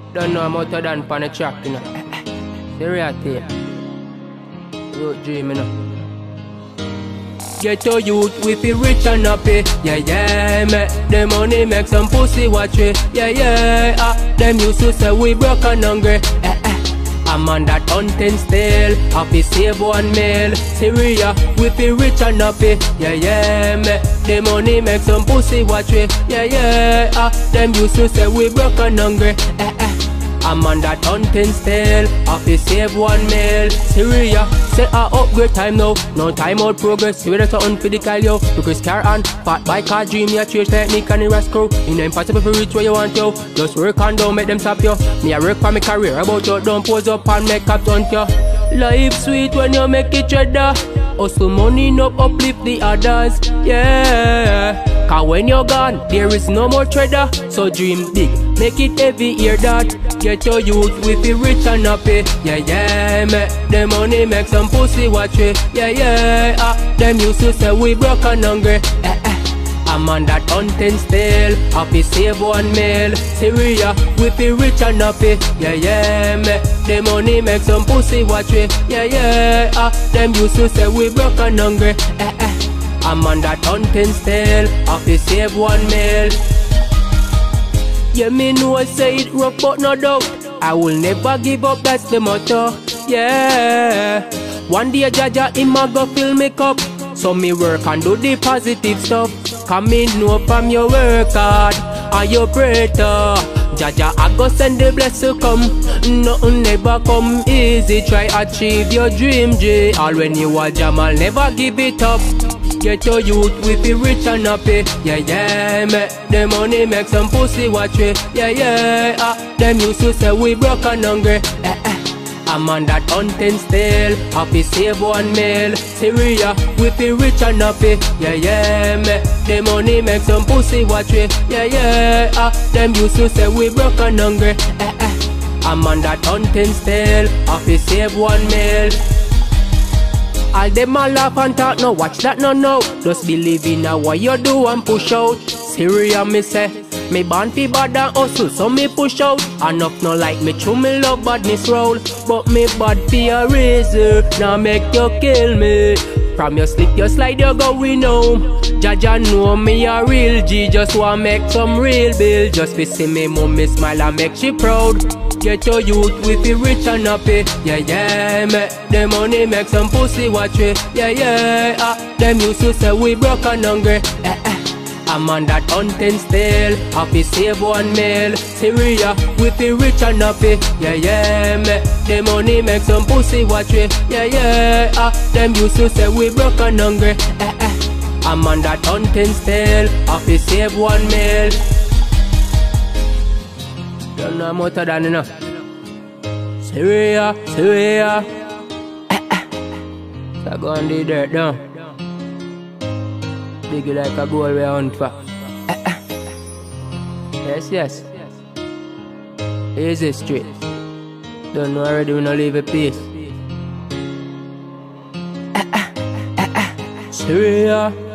Don't know I'm out of done pan the track, you know. Serious thing. You dream, you know. Get your youth, we feel rich and happy. Yeah, yeah, make the money, make some pussy watch it. Yeah, yeah, them used to say we broke and hungry. I'm on that hunting still, happy save one meal. Syria, we feel rich and happy. Yeah, yeah, make the money, make some pussy watch it. Yeah, yeah, them used to say we broke and hungry. I'm on that hunting still, happy save one meal. Syria, say upgrade time now, no time out progress. See whether to hunt for the Kyle, yo. Because car on, fat bike car dream, ya trade technique and the rascal. You know impossible to reach where you want, yo. Just work on, don't make them stop you. Me I work for my career, about you, don't pose up and make up hunt you. Life sweet when you make it cheddar. Hustle money no uplift the others, yeah. Cause when you're gone, there is no more treasure. So dream big, make it heavy, hear that. Get your youth, we feel rich and happy. Yeah, yeah, make the money, make some pussy watch it. Yeah, yeah, them used to say we broke and hungry. I'm on that hunting still, happy save one meal. Syria, we feel rich and happy. Yeah, yeah, make the money, make some pussy watch it. Yeah, yeah, them used to say we broke and hungry. I'm on that hunting still, happy save one meal. Yeah, me know I say it rough but no doubt. I will never give up, that's the motto. Yeah, one day Jaja him a go fill me cup. So me work and do the positive stuff. Come in know from your work hard and your pray to Jaja I go send the blessing come. Nothing never come easy. Try achieve your dream, J. All when you a jam, I'll never give it up. Get your youth, we feel rich and happy. Yeah, yeah, make the money, make some pussy watch it. Yeah, yeah, them used to say we broke and hungry. I'm on that hunting still, happy save one meal. Syria, we feel rich and happy. Yeah, yeah, make the money, make some pussy watch it. Yeah, yeah, them used to say we broke and hungry. I'm on that hunting still, happy save one meal. All them a laugh and talk, no watch that no. Just believe in what you do and push out. Syria me say, me born fi bad and hustle, so me push out. Enough no like me true, me love badness roll. But me bad fi a razor, now make you kill me. From your slip, you slide, you going home. Jaja know me a real G, just want make some real bill. Just fi see me mommy smile and make she proud. Get your youth, we feel rich and happy. Yeah, yeah, make the money, make some pussy watch it. Yeah, yeah, them used to say we broke and hungry. I'm on that hunting still, happy save one meal. Syria, we feel rich and happy. Yeah, yeah, make the money, make some pussy watch it. Yeah, yeah, them used to say we broke and hungry. I'm on that hunting still, happy save one meal. Don't know I'm out of than enough. Syria, Syria. So go on the dirt down. Dig it like a goal we hunt for. Yes, yes. Easy street. Don't know already, we no leave a piece. Syria.